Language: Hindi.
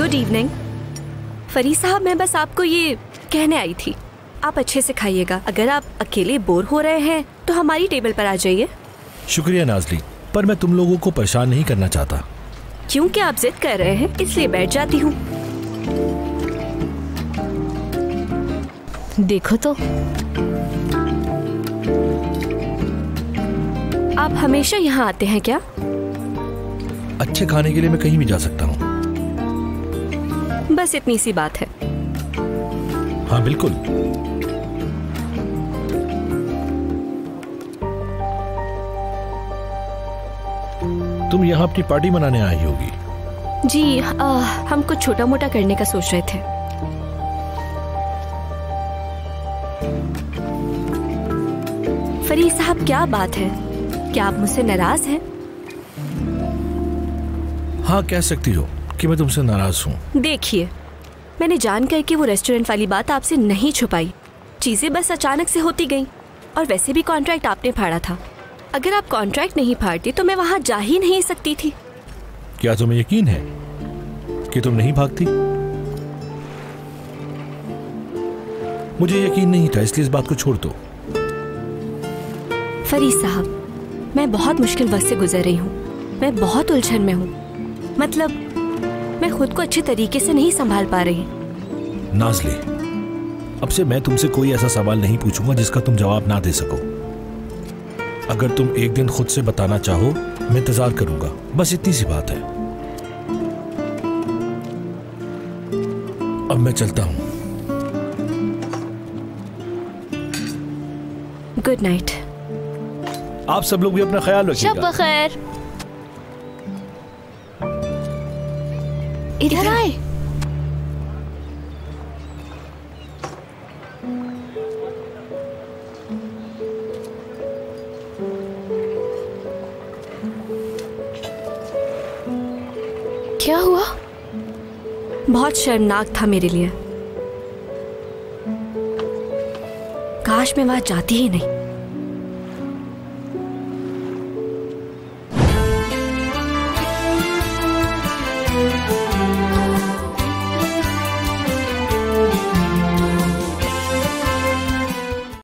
Good evening. फरीद साहब, मैं बस आपको ये कहने आई थी, आप अच्छे से खाइएगा। अगर आप अकेले बोर हो रहे हैं तो हमारी टेबल पर आ जाइए। शुक्रिया नाज़ली, पर मैं तुम लोगों को परेशान नहीं करना चाहता। क्योंकि आप जिद कर रहे हैं इसलिए बैठ जाती हूँ। देखो तो, आप हमेशा यहाँ आते हैं क्या? अच्छे खाने के लिए मैं कहीं भी जा सकता हूँ। बस इतनी सी बात है। हाँ बिल्कुल। तुम यहाँ अपनी पार्टी मनाने आई होगी। जी, हम कुछ छोटा मोटा करने का सोच रहे थे। फरीद साहब, क्या बात है? क्या आप मुझसे नाराज हैं? हाँ, कह सकती हो कि मैं तुमसे नाराज हूँ। देखिए, मैंने जान कर के वो रेस्टोरेंट वाली बात आपसे नहीं छुपाई। चीजें बस अचानक से होती गईं। और वैसे भी कॉन्ट्रैक्ट आपने फाड़ा था। अगर आप कॉन्ट्रैक्ट नहीं फाड़ती तो मैं वहां जा ही नहीं सकती थी। क्या तुम्हें यकीन है कि तुम नहीं भागती? मुझे यकीन नहीं था, इसलिए इस बात को छोड़ दो। फरीद साहब, मैं बहुत मुश्किल वक्त से गुजर रही हूँ। मैं बहुत उलझन में हूँ। मतलब, मैं खुद को अच्छे तरीके से नहीं संभाल पा रही। नाज़ली, अब से मैं तुमसे कोई ऐसा सवाल नहीं पूछूंगा जिसका तुम जवाब ना दे सको। अगर तुम एक दिन खुद से बताना चाहो, मैं इंतजार करूंगा। बस इतनी सी बात है। अब मैं चलता हूं। Good night. आप सब लोग भी अपना ख्याल रखिएगा। शब बखैर। इधर आए। क्या हुआ? बहुत शर्मनाक था मेरे लिए। काश मैं वहां जाती ही नहीं।